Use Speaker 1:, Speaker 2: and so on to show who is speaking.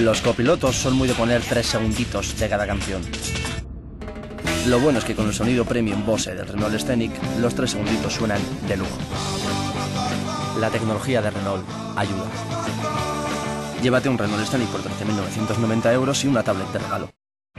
Speaker 1: Los copilotos son muy de poner 3 segunditos de cada canción. Lo bueno es que con el sonido premium Bose del Renault Scenic, los 3 segunditos suenan de lujo. La tecnología de Renault ayuda. Llévate un Renault Scenic por 13.990 € y una tablet de regalo.